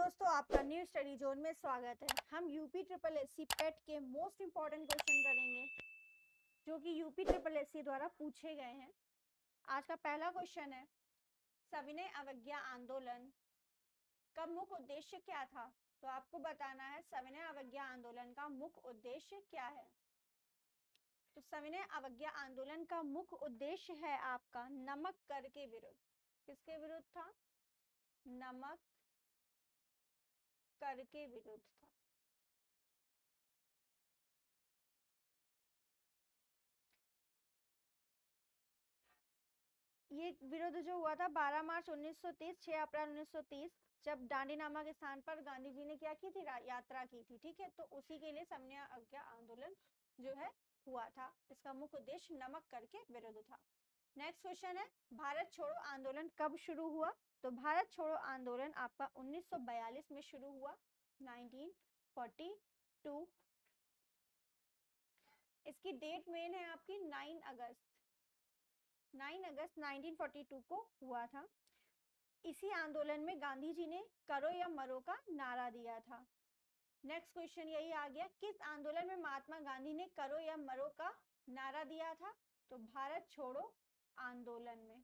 दोस्तों, आपका new study zone में स्वागत है। हम यूपी ट्रिपल एससी पेट के मोस्ट इंपॉर्टेंट क्वेश्चन करेंगे जो कि यूपी ट्रिपल एससी द्वारा पूछे गए हैं। आज का पहला क्वेश्चन है, सविनय अवज्ञा आंदोलन का मुख्य उद्देश्य क्या था? तो आपको बताना है सविनय अवज्ञा आंदोलन का मुख्य उद्देश्य क्या है। तो सविनय अवज्ञा आंदोलन का मुख्य उद्देश्य है आपका नमक कर के विरुद्ध। किसके विरुद्ध था? नमक कर के विरुद्ध था। ये विरोध जो हुआ था 12 मार्च 1930, 6 अप्रैल 1930, जब डांडी नामा के स्थान पर गांधी जी ने क्या की थी? यात्रा की थी। ठीक है, तो उसी के लिए सविनय अवज्ञा आंदोलन जो है हुआ था। इसका मुख्य उद्देश्य नमक कर के विरुद्ध था। नेक्स्ट क्वेश्चन है, भारत छोड़ो आंदोलन कब शुरू हुआ? तो भारत छोड़ो आंदोलन आपका 1942 में शुरू हुआ, 1942। इसकी डेट मेन है आपकी 9 अगस्त 1942 को हुआ था। इसी आंदोलन में गांधी जी ने करो या मरो का नारा दिया था। नेक्स्ट क्वेश्चन यही आ गया, किस आंदोलन में महात्मा गांधी ने करो या मरो का नारा दिया था? तो भारत छोड़ो आंदोलन में,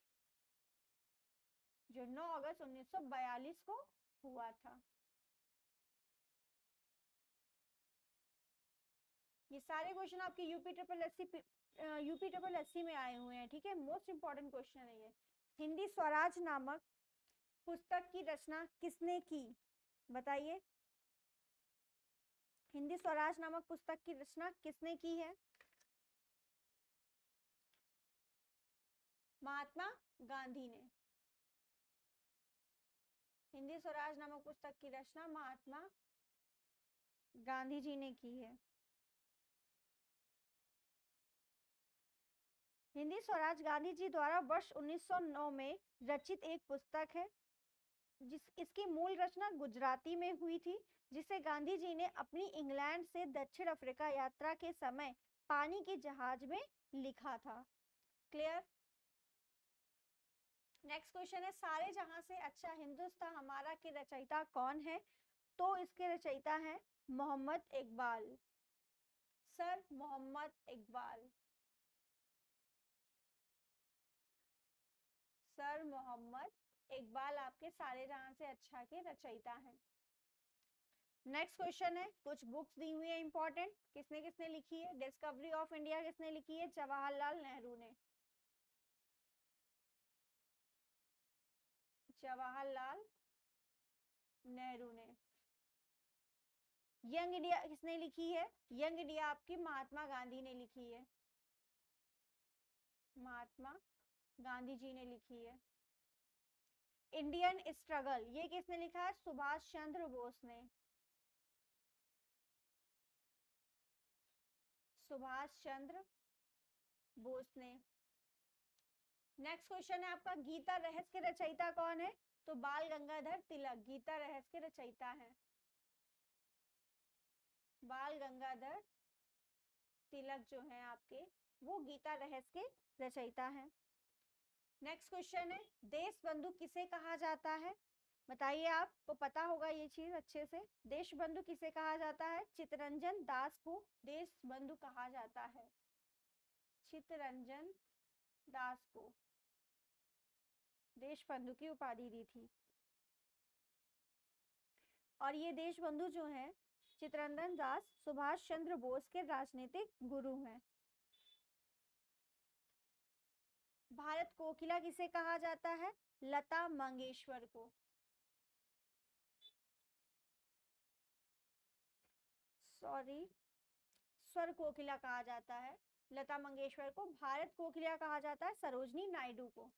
जो 9 अगस्त 1942 को हुआ था। ये सारे क्वेश्चन आपके यूपी ट्रिपल एससी में आए हुए हैं। ठीक है, मोस्ट इंपॉर्टेंट क्वेश्चन है ये। हिंदी स्वराज नामक पुस्तक की रचना किसने की? बताइए, हिंदी स्वराज नामक पुस्तक की रचना किसने की है? महात्मा गांधी ने। हिंदी स्वराज नामक पुस्तक की रचना महात्मा गांधी जी ने की है। हिंदी स्वराज गांधी जी द्वारा वर्ष 1909 में रचित एक पुस्तक है। इसकी मूल रचना गुजराती में हुई थी, जिसे गांधी जी ने अपनी इंग्लैंड से दक्षिण अफ्रीका यात्रा के समय पानी के जहाज में लिखा था। क्लियर? नेक्स्ट क्वेश्चन है, सारे जहां से अच्छा हिंदुस्तान हमारा के रचयिता कौन है? तो इसके रचयिता हैं मोहम्मद इकबाल, सर मोहम्मद इकबाल, सर मोहम्मद इकबाल आपके सारे जहां से अच्छा के रचयिता हैं। नेक्स्ट क्वेश्चन है, कुछ बुक्स दी हुई है इंपॉर्टेंट, किसने किसने लिखी है? डिस्कवरी ऑफ इंडिया किसने लिखी है? जवाहरलाल नेहरू ने। जवाहरलाल नेहरू ने। यंग इंडिया किसने लिखी है? यंग इंडिया आपकी महात्मा गांधी ने लिखी है, महात्मा गांधी जी ने लिखी है। इंडियन स्ट्रगल ये किसने लिखा है? सुभाष चंद्र बोस ने, सुभाष चंद्र बोस ने। नेक्स्ट क्वेश्चन है आपका, गीता रहस्य के रचयिता कौन है? तो बाल गंगाधर तिलक गीता रहस्य के रचयिता हैं, बाल गंगाधर तिलक जो हैं आपके, वो गीता रहस्य के रचयिता हैं। नेक्स्ट क्वेश्चन है, देश बंधु किसे कहा जाता है? बताइए, आपको पता होगा ये चीज अच्छे से। देश बंधु किसे कहा जाता है? चित्तरंजन दास को देश बंधु कहा जाता है, चित्तरंजन दास को देश बंधु की उपाधि दी थी। और ये देश बंधु जो हैं चित्तरंजन दास सुभाष चंद्र बोस के राजनीतिक गुरु हैं। भारत कोकिला किसे कहा जाता है? लता मंगेशकर को, सॉरी, स्वर कोकिला कहा जाता है लता मंगेशकर को। भारत कोकिला कहा जाता है सरोजनी नायडू को,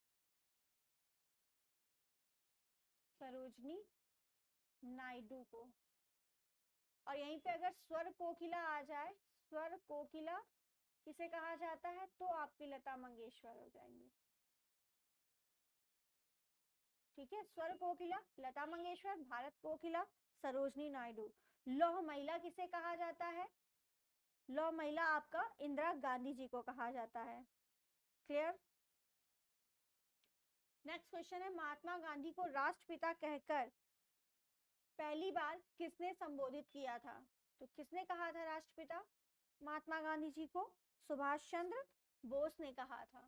सरोजनी नायडू को। और यहीं पे अगर स्वर कोकिला आ जाए, स्वर कोकिला किसे कहा जाता है? तो आपकी लता मंगेशकर हो जाएंगी। ठीक है, स्वर कोकिला लता मंगेशकर, भारत कोकिला सरोजनी नायडू। लौह महिला किसे कहा जाता है? लौह महिला आपका इंदिरा गांधी जी को कहा जाता है। क्लियर? नेक्स्ट क्वेश्चन है, महात्मा गांधी को राष्ट्रपिता कहकर पहली बार किसने संबोधित किया था? तो किसने कहा था राष्ट्रपिता? महात्मा गांधी जी को सुभाष चंद्र बोस ने कहा था।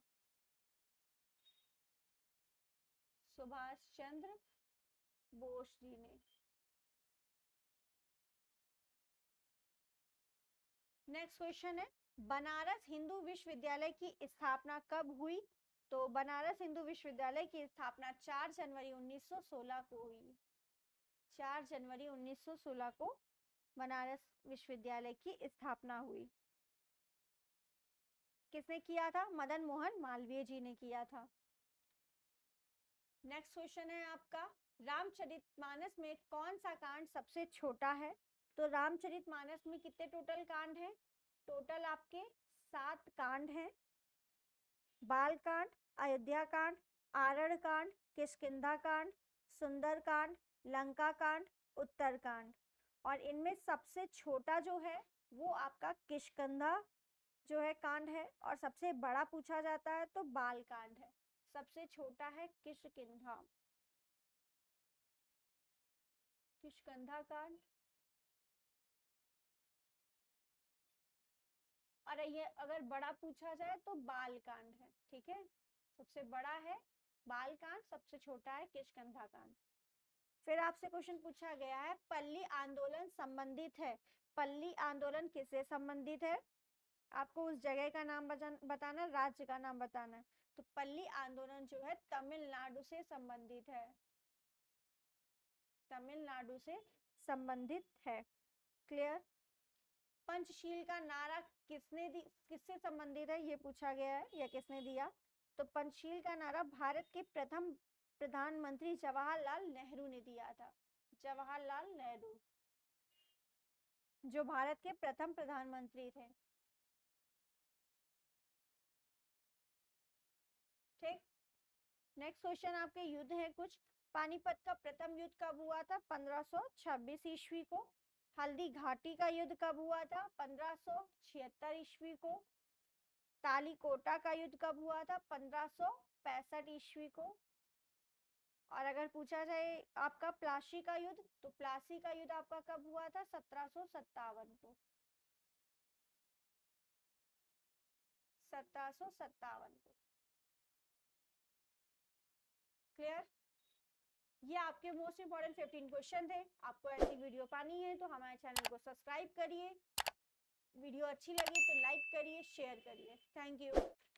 सुभाष चंद्र बोस जी ने। नेक्स्ट क्वेश्चन है, बनारस हिंदू विश्वविद्यालय की स्थापना कब हुई? तो बनारस हिंदू विश्वविद्यालय की स्थापना 4 जनवरी 1916 को हुई। 4 जनवरी 1916 को बनारस विश्वविद्यालय की स्थापना हुई। किसने किया था? मदन मोहन मालवीय जी ने किया था। नेक्स्ट क्वेश्चन है आपका, रामचरितमानस में कौन सा कांड सबसे छोटा है? तो रामचरितमानस में कितने टोटल कांड हैं? टोटल आपके 7 कांड हैं। बाल कांड, अयोध्या कांड, आरण कांड, किष्किंधा कांड, सुंदर कांड, लंका कांड, उत्तर कांड। और इनमें सबसे छोटा जो है वो आपका किष्किंधा जो है कांड है, और सबसे बड़ा पूछा जाता है तो बाल कांड है। सबसे छोटा है किष्किंधा, किष्किंधा कांड। और ये अगर बड़ा पूछा जाए तो बाल कांड है। ठीक है, सबसे बड़ा है बाल कांड, सबसे छोटा है किष्किंधा कांड। फिर आपसे क्वेश्चन पूछा गया है, पल्ली आंदोलन संबंधित है। पल्ली आंदोलन किससे संबंधित है? आपको उस जगह का नाम बताना, राज्य का नाम बताना है। तो पल्ली आंदोलन जो है तमिलनाडु से संबंधित है। तमिलनाडु से संबंधित है। क्लियर? पंचशील का नारा किससे संबंधित है ये पूछा गया है, या किसने दिया? तो पंचशील का नारा भारत के प्रथम प्रधानमंत्री जवाहरलाल नेहरू ने दिया था। जवाहरलाल नेहरू जो भारत के प्रथम प्रधानमंत्री थे। ठीक, नेक्स्ट क्वेश्चन आपके युद्ध है कुछ। पानीपत का प्रथम युद्ध कब हुआ था? 1526 ईस्वी को। हल्दी घाटी का युद्ध कब हुआ था? 1576 ईस्वी को। तालीकोटा का युद्ध कब हुआ था? 1565 ईस्वी को। और अगर पूछा जाए आपका प्लासी का युद्ध, तो प्लासी का युद्ध आपका कब हुआ था? 1757 को। 1757 को। क्लियर? ये आपके मोस्ट इंपोर्टेंट 15 क्वेश्चन थे। आपको ऐसी वीडियो पानी है तो हमारे चैनल को सब्सक्राइब करिए। वीडियो अच्छी लगी तो लाइक करिए, शेयर करिए। Thank you.